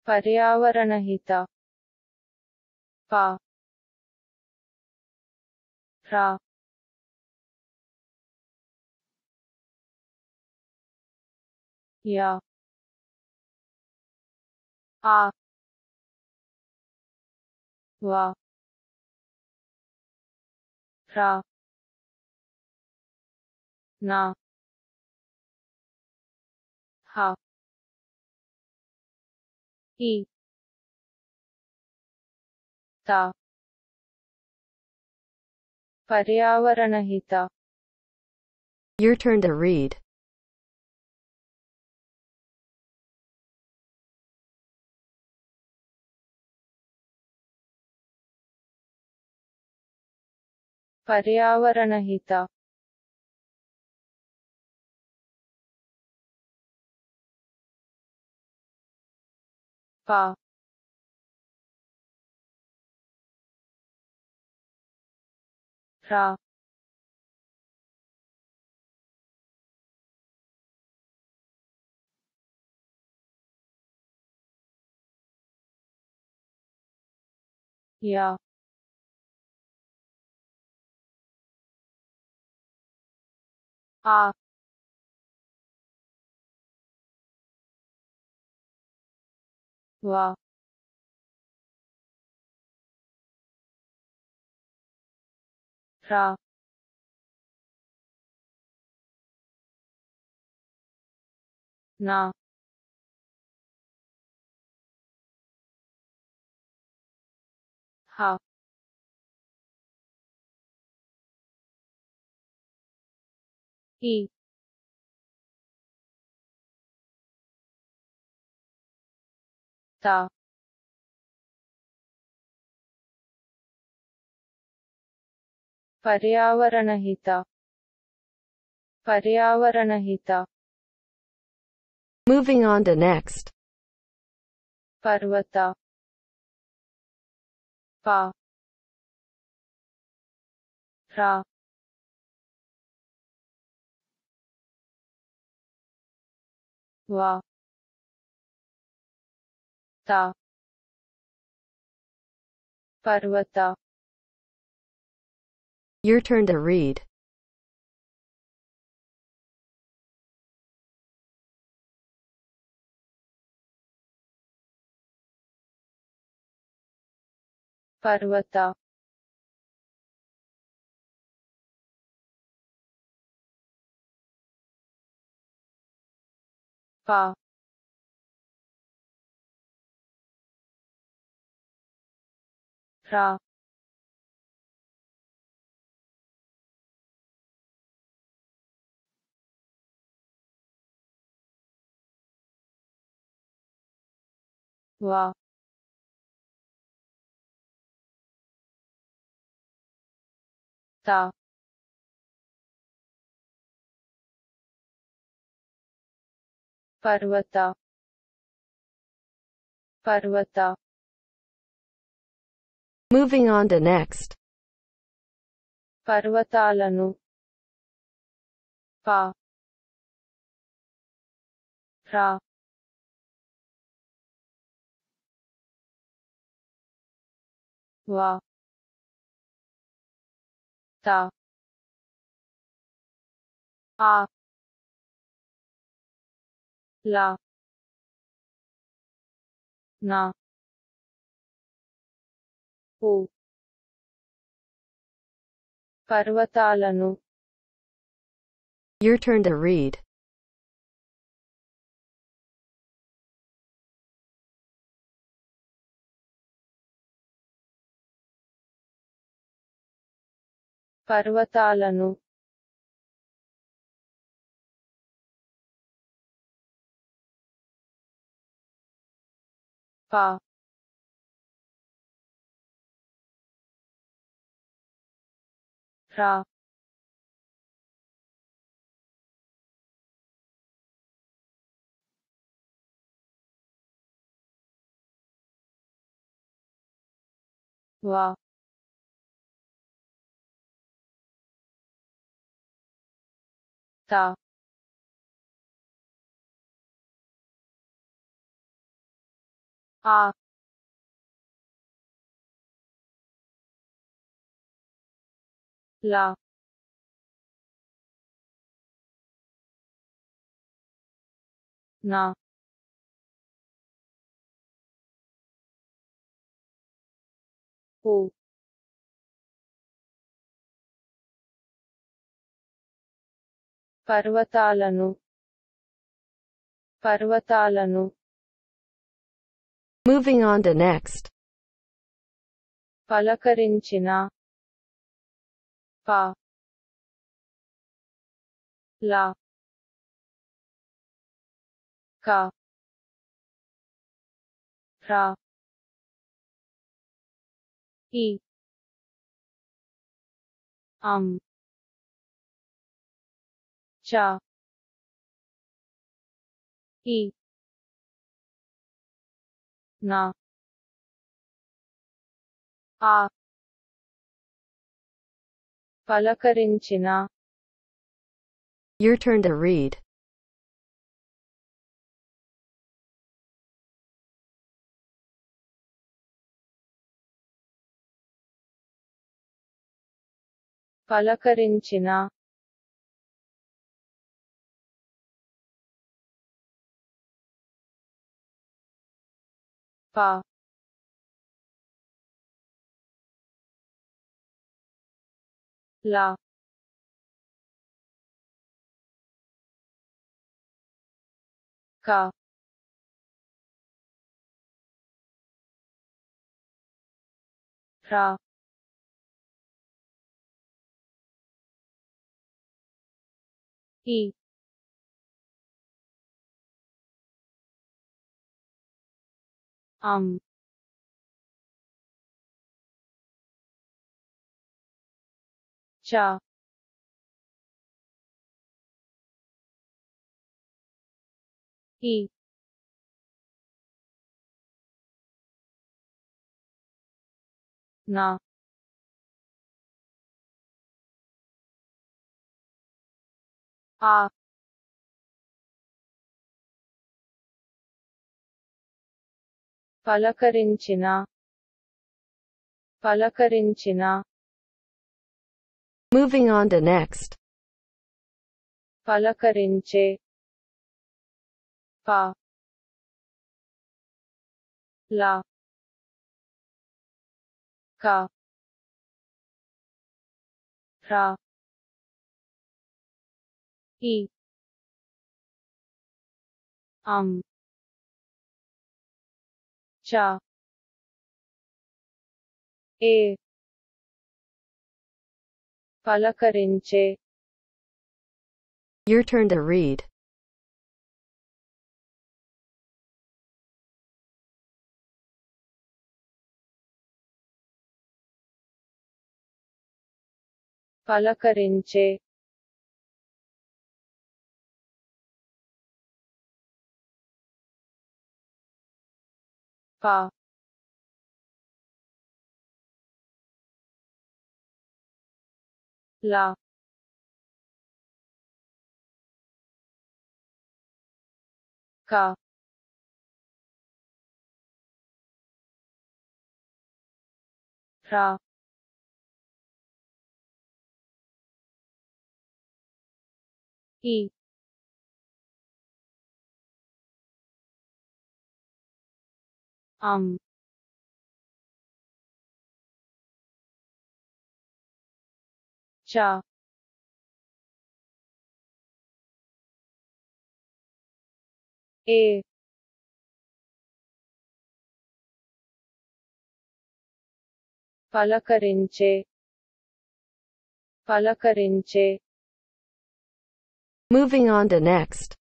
पर्यावरणहित पा रा या आ वा रा ना हा ई ता पर्यावरणहित Your turn to read. पर्यावरणहित पा रा या आ वा रा ना हा ई ता पर्यावरणहित पर्यावरणहित Moving on to next. पर्वत पा रा वा ता पर्वत Your turn to read. पर्वत पा रा वा ता पर्वत पर्वत Moving on to next. పర్వతాలను పా రా వా తా ఆ లా నా ఊ పర్వతాలను Your turn to read. పర్వతాలను పా రా వా తా ఆ లా నా ఊ పర్వతాలను పర్వతాలను Moving on to next. పలకరించిన ప లా క ర ఈ అం చ ఈ నా ఆ పలకరించిన Your turn to read. పలకరించిన ప లా క ర ఈ అం చ ఈ నా ఆ పలకరించిన పలకరించిన Moving on to next. పలకరించే ప లా క ర ఈ అం చ ఏ పలకరించే Your turn to read. పలకరించే ప లా క ర ఈ అం చ ఏ పలకరించే పలకరించే Moving on to next.